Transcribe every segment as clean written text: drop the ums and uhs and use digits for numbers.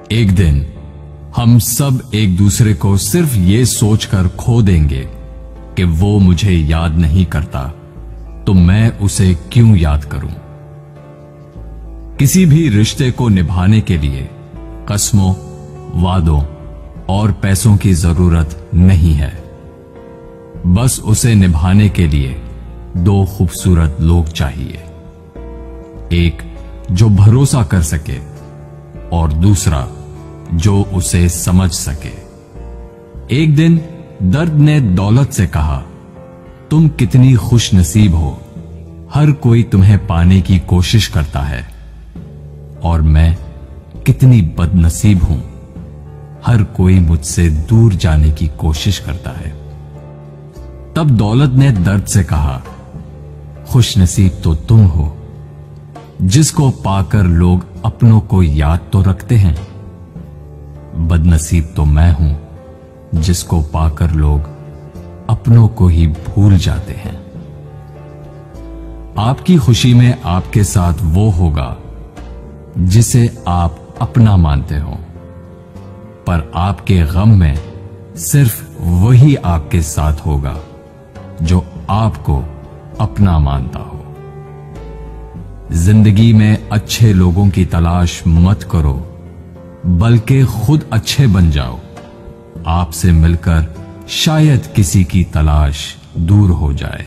एक दिन हम सब एक दूसरे को सिर्फ ये सोचकर खो देंगे कि वो मुझे याद नहीं करता, तो मैं उसे क्यों याद करूं। किसी भी रिश्ते को निभाने के लिए कस्मों, वादों और पैसों की जरूरत नहीं है। बस उसे निभाने के लिए दो खूबसूरत लोग चाहिए, एक जो भरोसा कर सके और दूसरा जो उसे समझ सके। एक दिन दर्द ने दौलत से कहा, तुम कितनी खुश नसीब हो, हर कोई तुम्हें पाने की कोशिश करता है, और मैं कितनी बदनसीब हूं, हर कोई मुझसे दूर जाने की कोशिश करता है। तब दौलत ने दर्द से कहा, खुश नसीब तो तुम हो, जिसको पाकर लोग अपनों को याद तो रखते हैं, बदनसीब तो मैं हूं जिसको पाकर लोग अपनों को ही भूल जाते हैं। आपकी खुशी में आपके साथ वो होगा जिसे आप अपना मानते हो, पर आपके गम में सिर्फ वही आपके साथ होगा जो आपको अपना मानता हो। जिंदगी में अच्छे लोगों की तलाश मत करो, बल्कि खुद अच्छे बन जाओ। आपसे मिलकर शायद किसी की तलाश दूर हो जाए।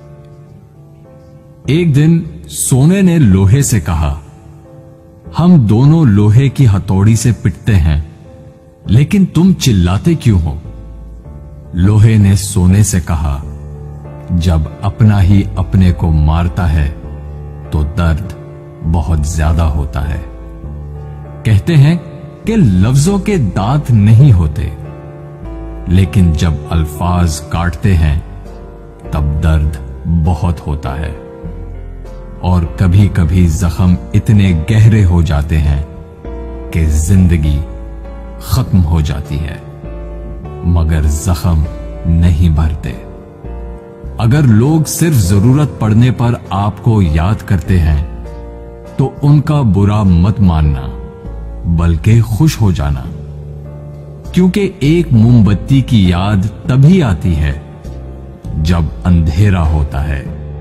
एक दिन सोने ने लोहे से कहा, हम दोनों लोहे की हथौड़ी से पिटते हैं, लेकिन तुम चिल्लाते क्यों हो? लोहे ने सोने से कहा, जब अपना ही अपने को मारता है तो दर्द बहुत ज्यादा होता है। कहते हैं कि लफ्जों के दांत नहीं होते, लेकिन जब अल्फाज काटते हैं तब दर्द बहुत होता है, और कभी कभी जख्म इतने गहरे हो जाते हैं कि जिंदगी खत्म हो जाती है, मगर जख्म नहीं भरते। अगर लोग सिर्फ जरूरत पड़ने पर आपको याद करते हैं तो उनका बुरा मत मानना, बल्कि खुश हो जाना, क्योंकि एक मोमबत्ती की याद तभी आती है जब अंधेरा होता है।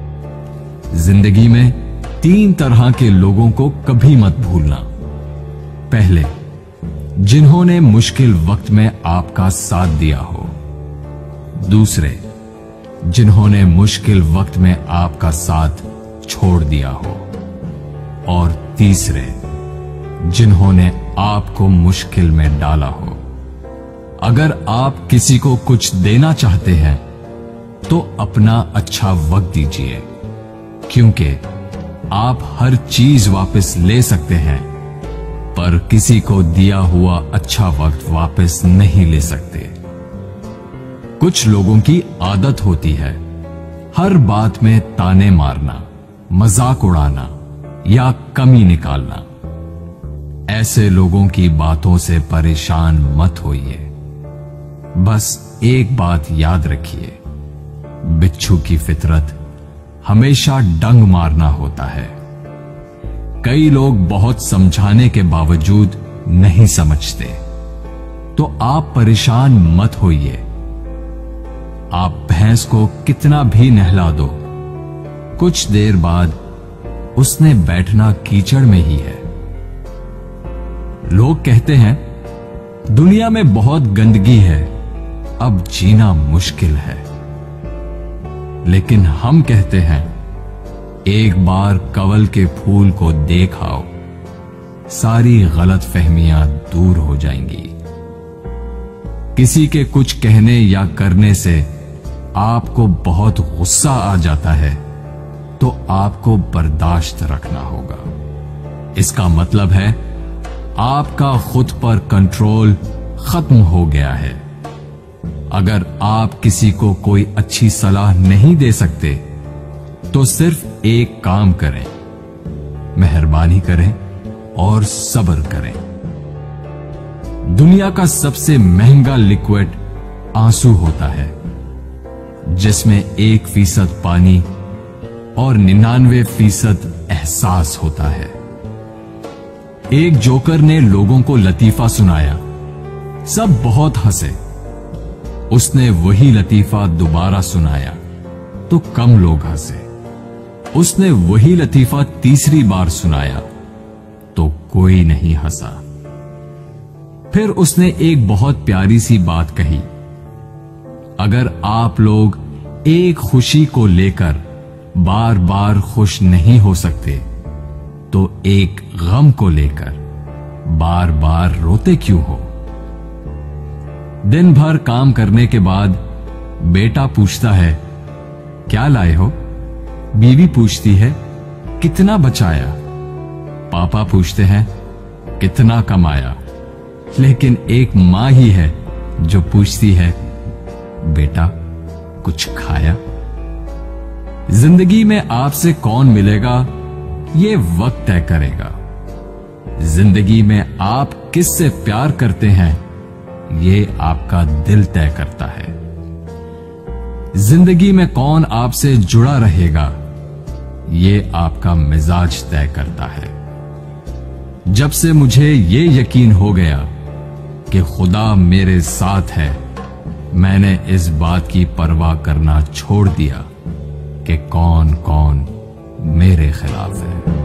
जिंदगी में 3 तरह के लोगों को कभी मत भूलना। पहले, जिन्होंने मुश्किल वक्त में आपका साथ दिया हो। दूसरे, जिन्होंने मुश्किल वक्त में आपका साथ छोड़ दिया हो। और तीसरे, जिन्होंने आपको मुश्किल में डाला हो। अगर आप किसी को कुछ देना चाहते हैं तो अपना अच्छा वक्त दीजिए, क्योंकि आप हर चीज वापस ले सकते हैं, पर किसी को दिया हुआ अच्छा वक्त वापस नहीं ले सकते। कुछ लोगों की आदत होती है हर बात में ताने मारना, मजाक उड़ाना या कमी निकालना। ऐसे लोगों की बातों से परेशान मत होइए। बस एक बात याद रखिए, बिच्छू की फितरत हमेशा डंग मारना होता है। कई लोग बहुत समझाने के बावजूद नहीं समझते, तो आप परेशान मत होइए। आप भैंस को कितना भी नहला दो, कुछ देर बाद उसने बैठना कीचड़ में ही है। लोग कहते हैं दुनिया में बहुत गंदगी है, अब जीना मुश्किल है। लेकिन हम कहते हैं एक बार कवल के फूल को देख आओ, सारी गलत फहमियां दूर हो जाएंगी। किसी के कुछ कहने या करने से आपको बहुत गुस्सा आ जाता है तो आपको बर्दाश्त रखना होगा। इसका मतलब है आपका खुद पर कंट्रोल खत्म हो गया है। अगर आप किसी को कोई अच्छी सलाह नहीं दे सकते तो सिर्फ एक काम करें, मेहरबानी करें और सब्र करें। दुनिया का सबसे महंगा लिक्विड आंसू होता है, जिसमें 1% पानी और 99% एहसास होता है। एक जोकर ने लोगों को लतीफा सुनाया। सब बहुत हंसे। उसने वही लतीफा दोबारा सुनाया तो कम लोग हंसे। उसने वही लतीफा तीसरी बार सुनाया तो कोई नहीं हंसा। फिर उसने एक बहुत प्यारी सी बात कही, अगर आप लोग एक खुशी को लेकर बार बार खुश नहीं हो सकते तो एक गम को लेकर बार बार रोते क्यों हो? दिन भर काम करने के बाद बेटा पूछता है, क्या लाए हो? बीवी पूछती है, कितना बचाया? पापा पूछते हैं, कितना कमाया? लेकिन एक मां ही है जो पूछती है, बेटा कुछ खाया? जिंदगी में आपसे कौन मिलेगा ये वक्त तय करेगा। जिंदगी में आप किससे प्यार करते हैं ये आपका दिल तय करता है। जिंदगी में कौन आपसे जुड़ा रहेगा ये आपका मिजाज तय करता है। जब से मुझे ये यकीन हो गया कि खुदा मेरे साथ है, मैंने इस बात की परवाह करना छोड़ दिया कि कौन कौन मेरे खिलाफ है।